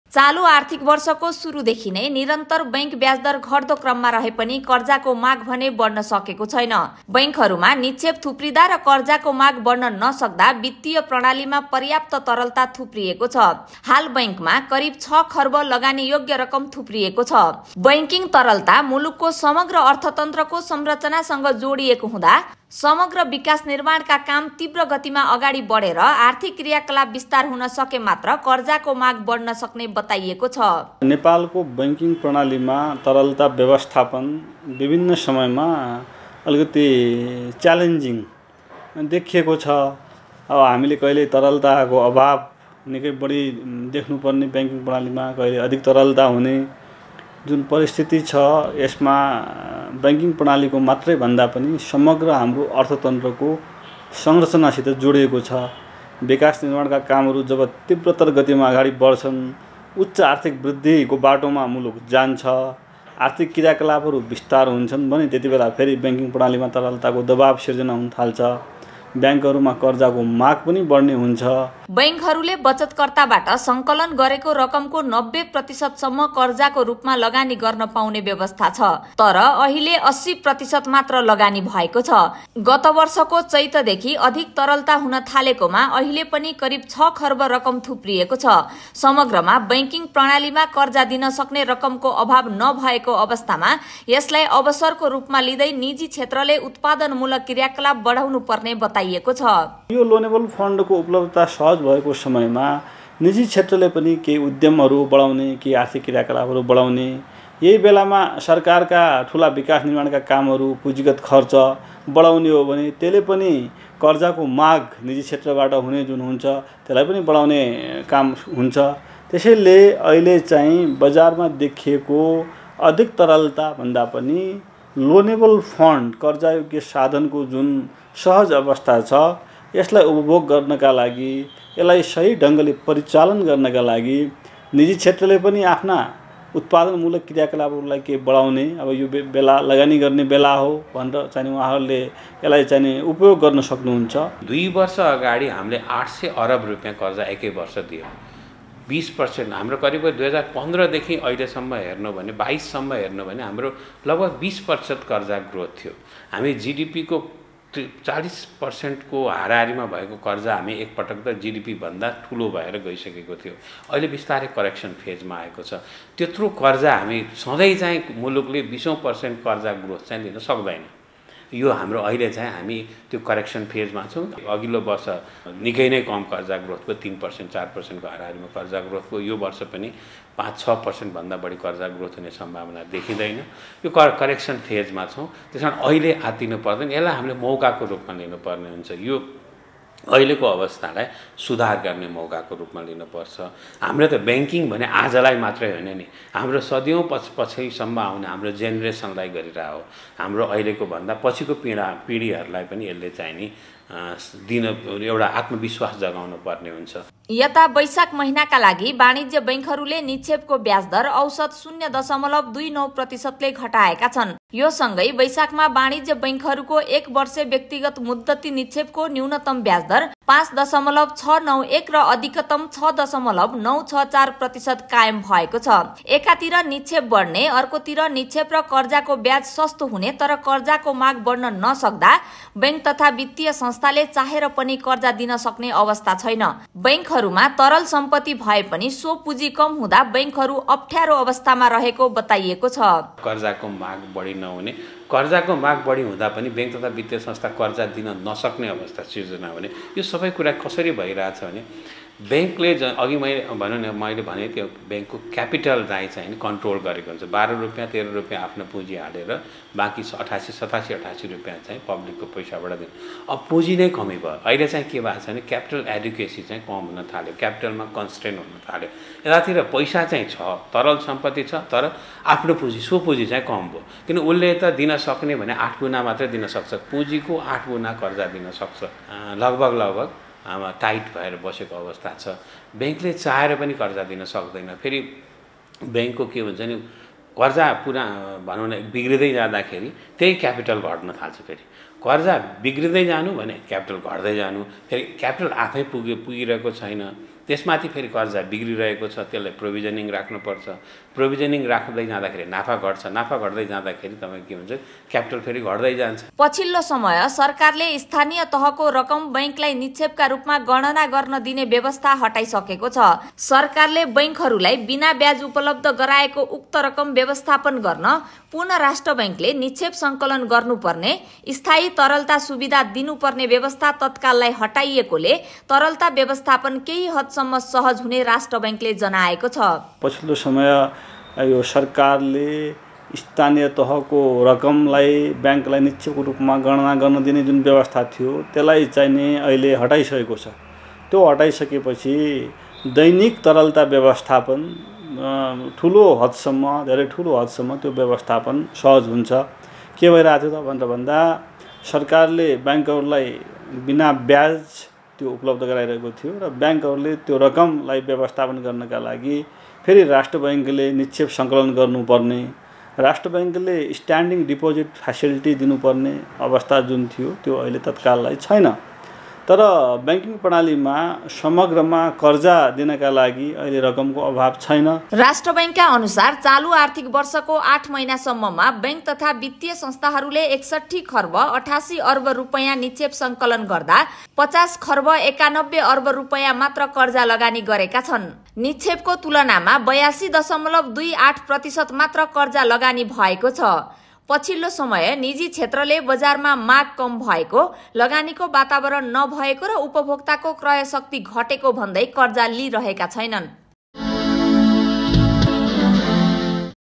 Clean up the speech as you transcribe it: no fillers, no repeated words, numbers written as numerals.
चालू आर्थिक वर्षको सुरुदेखि नै निरन्तर बैंक ब्याजदर घट्दो क्रममा रहे पनि कर्जाको माग भने बढ्न सकेको छैन। बैंकहरूमा निक्षेप थुप्रिँदा र कर्जाको माग बढ्न नसक्दा वित्तीय प्रणालीमा पर्याप्त तरलता थुप्रिएको छ। हाल बैंकमा करिब 6 खर्ब लगानी योग्य रकम थुप्रिएको छ। बैंकिङ तरलता मुलुकको समग्र अर्थतन्त्रको संरचनासँग जोडिएको हुँदा समग्र विकास निर्माणका काम तीव्र गतिमा अगाडि बढेर आर्थिक क्रियाकलाप विस्तार हुन सके मात्र कर्जाको माग बढ्न सक्ने बताइएको छ। नेपालको बैंकिङ प्रणालीमा तरलता व्यवस्थापन विभिन्न समयमा अलिकति च्यालेन्जिङ देखिएको छ। अब हामीले कहिले तरलताको अभाव निकै बढी देख्नुपर्ने बैंकिङ प्रणालीमा, कहिले अधिक तरलता हुने जुन परिस्थिति छ, यसमा बैंकिङ प्रणालीको मात्रै भन्दा पनि समग्र हाम्रो अर्थतन्त्रको संरचनासित जोडिएको छ। विकास निर्माणका कामहरू जब तीव्रतर गतिमा अगाडि बढ्छन्, उच्च आर्थिक वृद्धिको बाटोमा मुलुक जान्छ, आर्थिक क्रियाकलापहरू विस्तार हुन्छन् भने त्यति बेला फेरि बैंकिङ प्रणालीमा तरलताको दबाव सिर्जना हुन थाल्छ। बैंकहरूमा कर्जाको माग पनि बढ्ने हुन्छ। बैंकहरूले बचतकर्ताबाट सङ्कलन गरेको रकमको 90% सम्म कर्जाको रूपमा लगानी गर्न पाउने व्यवस्था छ, तर अहिले 80% मात्र लगानी भएको छ। गत वर्षको चैतदेखि अधिक तरलता हुन थालेकोमा अहिले पनि करिब 6 खर्ब रकम थुप्रिएको छ। समग्रमा बैंकिङ प्रणालीमा कर्जा दिन सक्ने रकमको अभाव नभएको अवस्थामा यसलाई अवसरको रूपमा लिँदै निजी क्षेत्रले उत्पादनमूलक क्रियाकलाप बढाउनु पर्ने बताइएको छ। यो लोनेबल फन्डको उपलब्धता सहज भएको समयमा निजी क्षेत्रले पनि केही उद्यमहरू बढाउने, केही आर्थिक क्रियाकलापहरू बढाउने, यही बेलामा सरकारका ठुला विकास निर्माणका कामहरू, पुँजीगत खर्च बढाउने हो भने त्यसले पनि कर्जाको माग निजी क्षेत्रबाट हुने जुन हुन्छ त्यसलाई पनि बढाउने काम हुन्छ। त्यसैले अहिले चाहिँ बजारमा देखिएको अधिक तरलता भन्दा पनि लोनेबल फन्ड कर्जायोग्य साधनको जुन सहज अवस्था छ, यसलाई उपभोग गर्नका लागि, यसलाई सही ढङ्गले परिचालन गर्नका लागि निजी क्षेत्रले पनि आफ्ना उत्पादनमूलक क्रियाकलापहरूलाई के बढाउने, अब यो बेला लगानी गर्ने बेला हो भनेर चाहिँ उहाँहरूले यसलाई चाहिँ उपयोग गर्न सक्नुहुन्छ। 2 वर्ष अगाडि हामीले 800 अरब रुपियाँ कर्जा एकै वर्ष दियो। 20% हाम्रो करिब 2015 देखि अहिलेसम्म हेर्नु भने 22 सम्म हेर्नु भने हाम्रो लगभग 20% कर्जा ग्रोथ थियो। हामी जीडीपी को 40% को हाराहारीमा भएको कर्जा हामी एकपटक त जीडीपी भन्दा ठुलो भएर गइसकेको थियो। अहिले बिस्तारै करेक्सन फेजमा आएको छ। त्यत्रो कर्जा हामी सधैँ चाहिँ मुलुकले 20% कर्जा ग्रोथ चाहिँ लिन सक्दैन। यो हाम्रो अहिले चाहिँ हामी त्यो करेक्सन फेजमा छौँ। अघिल्लो वर्ष निकै नै कम कर्जा ग्रोथको 3% 4% को हाराहारीमा कर्जा ग्रोथको, यो वर्ष पनि 5-6% भन्दा बढी कर्जा ग्रोथ हुने सम्भावना देखिँदैन। यो करेक्सन फेजमा छौँ। त्यसकारण अहिले आत्तिनु पर्दैन, यसलाई हामीले मौकाको रूपमा लिनुपर्ने हुन्छ। यो अहिलेको अवस्थालाई सुधार गर्ने मौकाको रूपमा लिनुपर्छ। हाम्रो त बैंकिङ भने आजलाई मात्रै होइन नि, हाम्रो सदियौँ पछिसम्म आउने हाम्रो जेनेरेसनलाई गरिरह हो। हाम्रो अहिलेको भन्दा पछिको पिँढीहरूलाई पनि यसले चाहिँ नि दिन एउटा आत्मविश्वास जगाउनु पर्ने हुन्छ। यता वैशाख महिनाका लागि वाणिज्य बैंकहरूले निक्षेपको ब्याज दर औसत 0.29% ले घटाएका छन्। यो सँगै वैशाखमा वाणिज्य बैंकहरूको 1 वर्षे व्यक्तिगत मुद्दती निक्षेपको न्यूनतम ब्याज दर 5.691 र अधिकतम 6.964% कायम भएको छ। एकातिर निक्षेप बढ्ने, अर्कोतिर निक्षेप र कर्जाको ब्याज सस्तो हुने तर कर्जाको माग बढ्न नसक्दा बैंक तथा वित्तीय संस्थाले चाहेर पनि कर्जा दिन सक्ने अवस्था छैन। बैंकहरूमा तरल सम्पत्ति भए पनि सो पुँजी कम हुँदा बैंकहरू अप्ठ्यारो अवस्थामा रहेको बताइएको छ। कर्जाको माग बढी नहुने, कर्जाको माग बढी हुँदा पनि बैंक तथा वित्तीय संस्था कर्जा दिन नसक्ने अवस्था सिर्जना हुने, यो सबै कुरा कसरी भइरहेछ भने बैंकले अघि मैले भने त्यो बैंकको क्यापिटल चाहिँ कन्ट्रोल गरेको हुन्छ। 12 रुपियाँ 13 रुपियाँ आफ्नो पुँजी हालेर बाँकी 88 रुपियाँ चाहिँ पब्लिकको पैसाबाट दिनु। अब पुँजी नै कमी भयो। अहिले चाहिँ के भएको छ भने क्यापिटल एडुकेसी चाहिँ कम हुन थाल्यो, क्यापिटलमा कन्स्ट्रेन्ट हुन थाल्यो। यतातिर पैसा चाहिँ छ, तरल सम्पत्ति छ, तर आफ्नो पुँजी सो पुँजी चाहिँ कम भयो। किन उसले त दिन सक्ने भने 8 गुणा मात्रै दिन सक्छ, पुँजीको 8 गुणा कर्जा दिन सक्छ। लगभग टाइट भएर बसेको अवस्था छ। बैंकले चाहेर पनि कर्जा दिन सक्दैन। फेरि बैंकको के हुन्छ नि, कर्जा पुरा भनौँ न बिग्रिँदै जाँदाखेरि त्यही क्यापिटल घट्न थाल्छ। फेरि कर्जा बिग्रिँदै जानु भने क्यापिटल घट्दै जानु, फेरि क्यापिटल आफै पुगिरहेको छैन। त्यसमाथि फेरि कर्जा बिग्रिरहेको छ, त्यसलाई प्रोभिजनिङ राख्नुपर्छ। प्रोभिजनिङ राख्दै जाँदाखेरि नाफा घट्छ, नाफा घट्दै जाँदाखेरि तपाईँ के भन्छ क्यापिटल फेरि घट्दै जान्छ। पछिल्लो समय सरकारले स्थानीय तहको रकम बैंकलाई निक्षेपका रूपमा गणना गर्न दिने व्यवस्था हटाइसकेको छ। सरकारले बैंकहरूलाई बिना ब्याज उपलब्ध गराएको उक्त रकम व्यवस्थापन गर्न पुनः राष्ट्र बैंकले निक्षेप सङ्कलन गर्नुपर्ने, स्थायी तरलता सुविधा दिनुपर्ने व्यवस्था तत्काललाई हटाइएकोले तरलता व्यवस्थापन केही हदसम्म सहज हुने राष्ट्र बैंकले जनाएको छ। पछिल्लो समय यो सरकारले स्थानीय तहको रकमलाई ब्याङ्कलाई निक्षेपको रूपमा गणना गर्न दिने जुन व्यवस्था थियो त्यसलाई चाहिँ नि अहिले हटाइसकेको छ। त्यो हटाइसकेपछि दैनिक तरलता व्यवस्थापन ठुलो हदसम्म, धेरै ठुलो हदसम्म त्यो व्यवस्थापन सहज हुन्छ। के भइरहेको थियो त भनेर भन्दा सरकारले ब्याङ्कहरूलाई बिना ब्याज त्यो उपलब्ध गराइरहेको थियो र ब्याङ्कहरूले त्यो रकमलाई व्यवस्थापन गर्नका लागि फेरि राष्ट्र बैंकले निक्षेप सङ्कलन गर्नुपर्ने, राष्ट्र बैंकले स्ट्यान्डिङ डिपोजिट फेसिलिटी दिनुपर्ने अवस्था जुन थियो त्यो अहिले तत्काललाई छैन। तर बैंकिङ प्रणालीमा समग्रमा कर्जा दिनका लागि अहिले रकमको अभाव छैन। राष्ट्र बैंकका अनुसार चालू आर्थिक वर्षको 8 महिनासम्ममा बैंक तथा वित्तीय संस्थाहरूले 61 खर्ब 88 अर्ब रुपैयाँ निक्षेप सङ्कलन गर्दा 50 खर्ब 91 अर्ब रुपैयाँ मात्र कर्जा लगानी गरेका छन्। निक्षेपको तुलनामा 82.28% मात्र कर्जा लगानी भएको छ। पछिल्लो समय निजी क्षेत्रले बजारमा माग कम भएको, लगानीको वातावरण नभएको र उपभोक्ताको क्रय शक्ति घटेको भन्दै कर्जा लिइरहेका छैनन्।